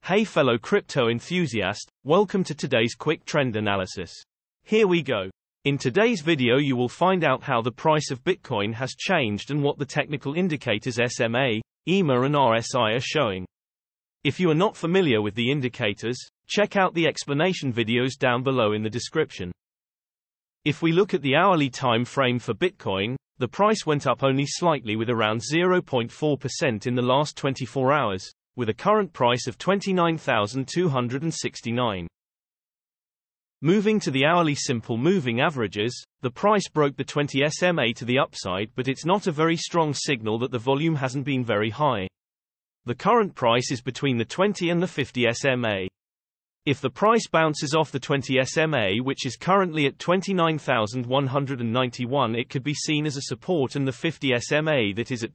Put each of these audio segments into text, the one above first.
Hey fellow crypto enthusiast, welcome to today's quick trend analysis. Here we go. In today's video you will find out how the price of Bitcoin has changed and what the technical indicators SMA, EMA and RSI are showing. If you are not familiar with the indicators, check out the explanation videos down below in the description. If we look at the hourly time frame for Bitcoin, the price went up only slightly with around 0.4% in the last 24 hours. With a current price of 29,269. Moving to the hourly simple moving averages, the price broke the 20 SMA to the upside, but it's not a very strong signal that the volume hasn't been very high. The current price is between the 20 and the 50 SMA. If the price bounces off the 20 SMA, which is currently at 29,191, it could be seen as a support, and the 50 SMA that is at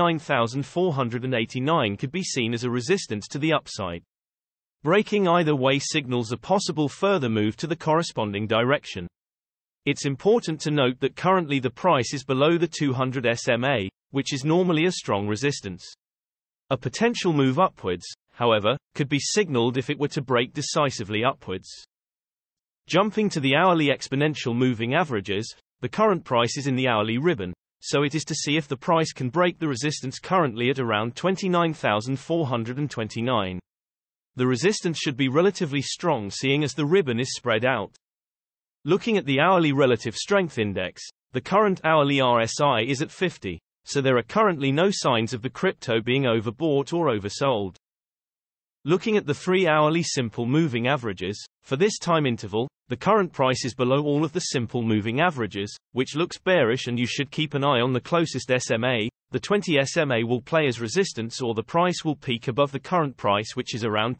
29,489 could be seen as a resistance to the upside. Breaking either way signals a possible further move to the corresponding direction. It's important to note that currently the price is below the 200 SMA, which is normally a strong resistance. A potential move upwards, however, could be signaled if it were to break decisively upwards. Jumping to the hourly exponential moving averages, the current price is in the hourly ribbon, so it is to see if the price can break the resistance currently at around 29,429. The resistance should be relatively strong seeing as the ribbon is spread out. Looking at the hourly relative strength index, the current hourly RSI is at 50, so there are currently no signs of the crypto being overbought or oversold. Looking at the 3-hourly simple moving averages, for this time interval, the current price is below all of the simple moving averages, which looks bearish, and you should keep an eye on the closest SMA. The 20 SMA will play as resistance, or the price will peak above the current price, which is around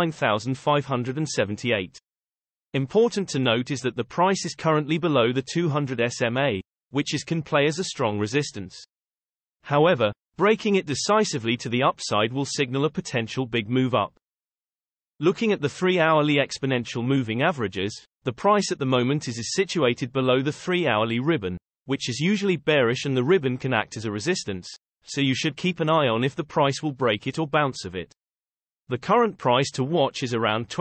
29,578. Important to note is that the price is currently below the 200 SMA, which can play as a strong resistance. However, breaking it decisively to the upside will signal a potential big move up. Looking at the 3-hourly exponential moving averages, the price at the moment is situated below the 3-hourly ribbon, which is usually bearish, and the ribbon can act as a resistance, so you should keep an eye on if the price will break it or bounce of it. The current price to watch is around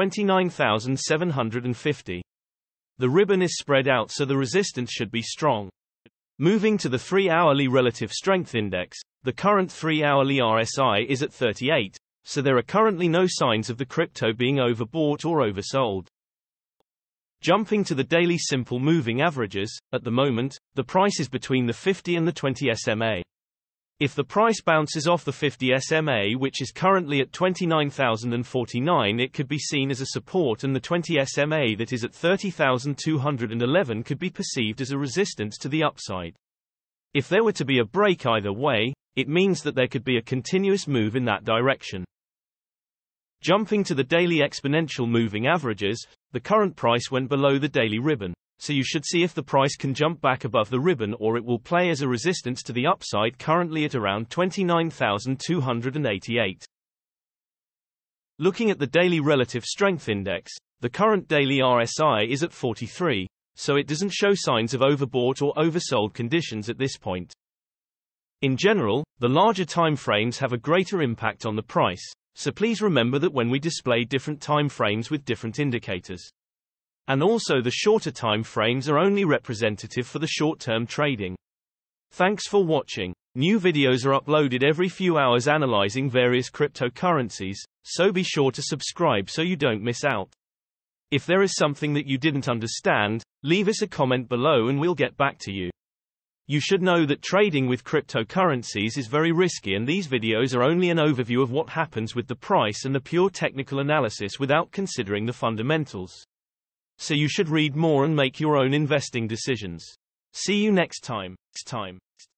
29,750. The ribbon is spread out, so the resistance should be strong. Moving to the 3-hourly relative strength index, the current 3-hourly RSI is at 38, so there are currently no signs of the crypto being overbought or oversold. Jumping to the daily simple moving averages, at the moment, the price is between the 50 and the 20 SMA. If the price bounces off the 50 SMA, which is currently at 29,049, it could be seen as a support, and the 20 SMA that is at 30,211 could be perceived as a resistance to the upside. If there were to be a break either way, it means that there could be a continuous move in that direction. Jumping to the daily exponential moving averages, the current price went below the daily ribbon, so you should see if the price can jump back above the ribbon, or it will play as a resistance to the upside, currently at around 29,288. Looking at the daily relative strength index, the current daily RSI is at 43, so it doesn't show signs of overbought or oversold conditions at this point. In general, the larger time frames have a greater impact on the price, so please remember that when we display different time frames with different indicators. And also the shorter time frames are only representative for the short-term trading. Thanks for watching. New videos are uploaded every few hours analyzing various cryptocurrencies, so be sure to subscribe so you don't miss out. If there is something that you didn't understand, leave us a comment below and we'll get back to you. You should know that trading with cryptocurrencies is very risky, and these videos are only an overview of what happens with the price and the pure technical analysis without considering the fundamentals. So you should read more and make your own investing decisions. See you next time.